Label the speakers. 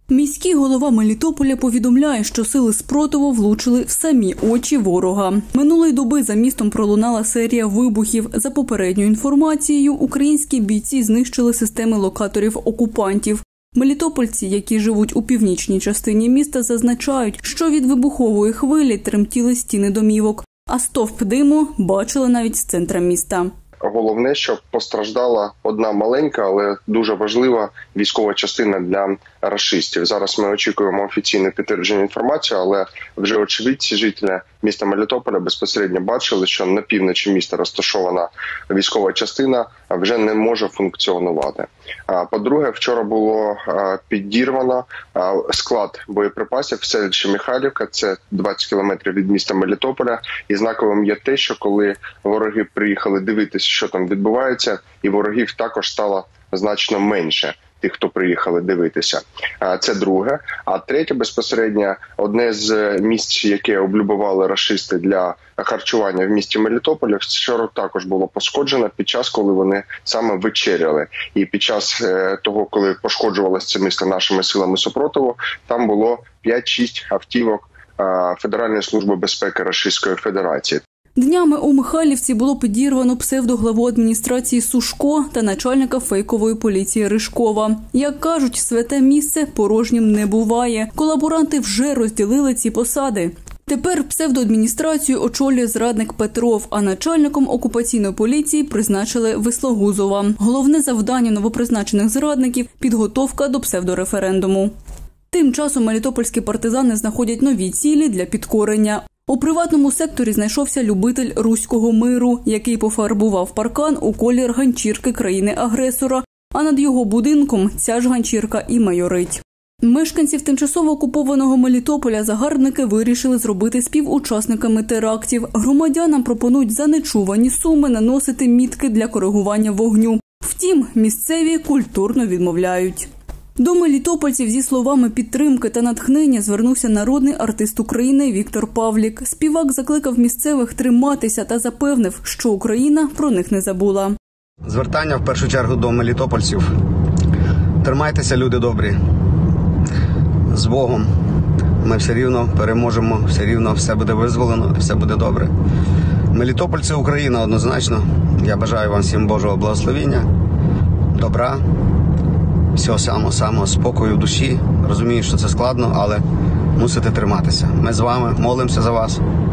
Speaker 1: Міський голова Мелітополя повідомляє, що сили спротиву влучили в самі очі ворога. Минулої доби за містом пролунала серія вибухів. За попередньою інформацією, українські бійці знищили системи локаторів окупантів. Мелітопольці, які живуть у північній частині міста, зазначають, що від вибухової хвилі тремтіли стіни домівок, а стовп диму бачили навіть з центра міста.
Speaker 2: Головне, щоб постраждала одна маленька, але дуже важлива військова частина для рашистів. Зараз ми очікуємо офіційне підтвердження інформації, але вже очевидці, жителі міста Мелітополя безпосередньо бачили, що на півночі міста розташована військова частина вже не може функціонувати. По-друге, вчора було підірвано склад боєприпасів в селищі Михайлівка, це 20 кілометрів від міста Мелітополя. І знаковим є те, що коли вороги приїхали дивитися, що там відбувається, і ворогів також стало значно менше, тих, хто приїхали дивитися. Це друге. А третє, безпосередньо, одне з місць, яке облюбували рашисти для харчування в місті Мелітополя, вчора також було пошкоджено під час, коли вони саме вечеряли. І під час того, коли пошкоджувалося це місто нашими силами супротиву, там було 5-6 автівок Федеральної служби безпеки Російської Федерації.
Speaker 1: Днями у Михайлівці було підірвано псевдоглаву адміністрації Сушко та начальника фейкової поліції Ришкова. Як кажуть, святе місце порожнім не буває. Колаборанти вже розділили ці посади. Тепер псевдоадміністрацію очолює зрадник Петров, а начальником окупаційної поліції призначили Вислогузова. Головне завдання новопризначених зрадників – підготовка до псевдореферендуму. Тим часом мелітопольські партизани знаходять нові цілі для підкорення. У приватному секторі знайшовся любитель руського миру, який пофарбував паркан у колір ганчірки країни-агресора, а над його будинком ця ж ганчірка і майорить. Мешканців тимчасово окупованого Мелітополя загарбники вирішили зробити співучасниками терактів. Громадянам пропонують за нечувані суми наносити мітки для коригування вогню. Втім, місцеві культурно відмовляють. До мелітопольців зі словами підтримки та натхнення звернувся народний артист України Віктор Павлік. Співак закликав місцевих триматися та запевнив, що Україна про них не забула.
Speaker 3: Звертання в першу чергу до мелітопольців. Тримайтеся, люди добрі. З Богом. Ми все рівно переможемо, все рівно все буде визволено, все буде добре. Мелітополь – це Україна однозначно. Я бажаю вам всім Божого благословення, добра. Всього самого спокою в душі. Розумію, що це складно, але мусите триматися. Ми з вами молимося за вас.